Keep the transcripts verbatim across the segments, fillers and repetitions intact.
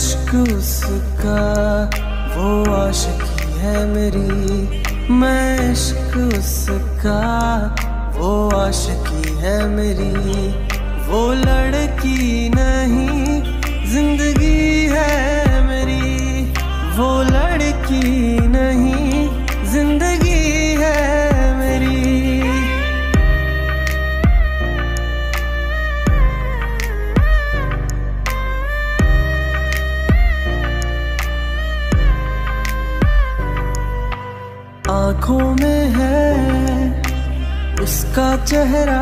इश्क उसका वो आशिकी है मेरी, मैं इश्क उसका वो आशिकी है मेरी। वो लड़की नहीं जिंदगी है मेरी, वो लड़की नहीं जिंदगी है मेरी। आँखों में है उसका चेहरा,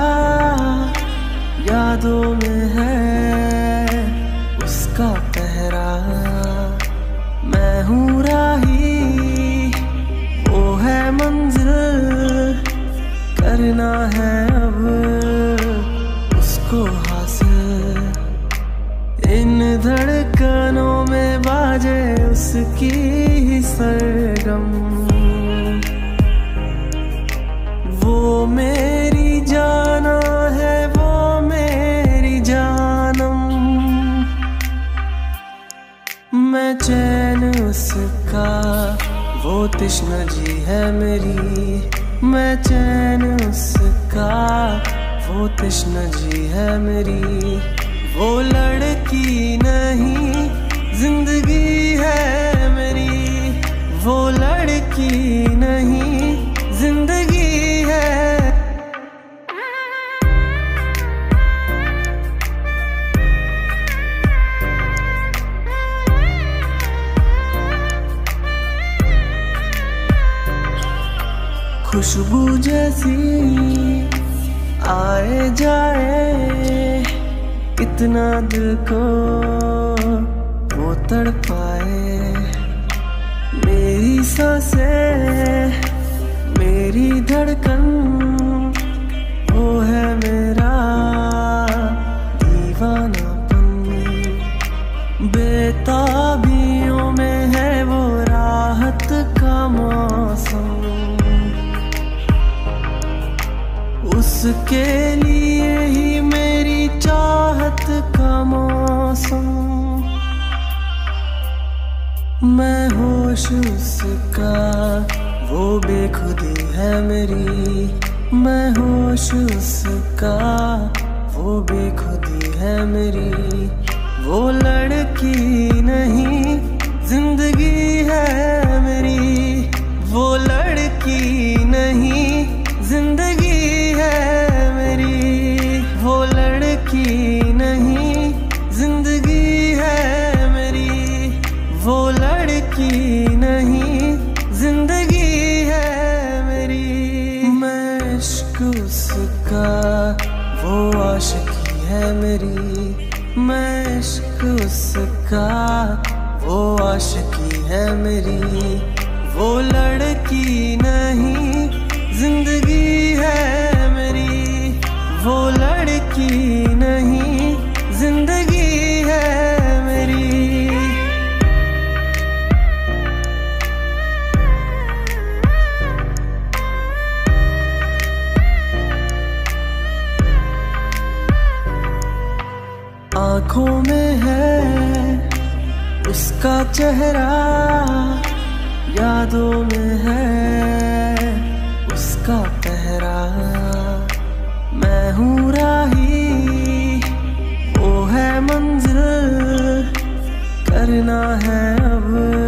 यादों में है उसका पहरा। मैं हूँ राही वो है मंजिल, करना है अब उसको हासिल। इन धड़कनों में बाजे उसकी ही सरगम, वो मेरी जाना है वो मेरी जानम। मैं चैन उसका वो तृष्णा जी है मेरी, मैं चैन उसका वो तृष्णा जी है मेरी। वो लड़की नहीं जिंदगी है मेरी, वो लड़की नहीं जिंदगी है। खुशबू जैसी आए जाए, इतना दिल को वो तड़पाए। मेरी सांसें मेरी धड़कन, वो है मेरा दीवानापन। बेताबियों में है वो राहत का मौसम, उसके लिए ही मेरी चाहत का मौसम। मैं होश उसका वो बेखुदी है मेरी, मैं होश उसका वो बेखुदी है मेरी। वो लड़की नहीं जिंदगी है मेरी, वो लड़की नहीं जिंदगी है मेरी। वो लड़की नहीं जिंदगी है मेरी, वो लड़की नहीं जिंदगी है मेरी। मैं इश्क उसका वो आशिकी है मेरी, मैं इश्क उसका वो आशिकी है मेरी। वो लड़की नहीं जिंदगी है मेरी, वो लड़की नहीं जिंदगी है मेरी। आँखों में है उसका चेहरा, यादों में है उसका पहरा। मैं हूँ राही वो है मंजिल, करना है अब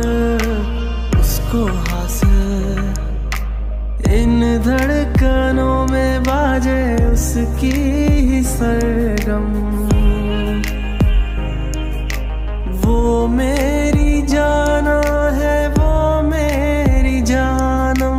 उसको हासिल। इन धड़कनों में बाजे उसकी ही सरगम, वो मेरी जाना है वो मेरी जानम।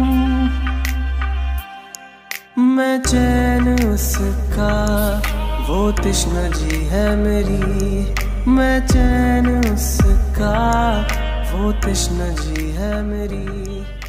मैं चैन उसका वो तृष्णा जी है मेरी, मैं चैन उसका वो तृष्णा जी है मेरी।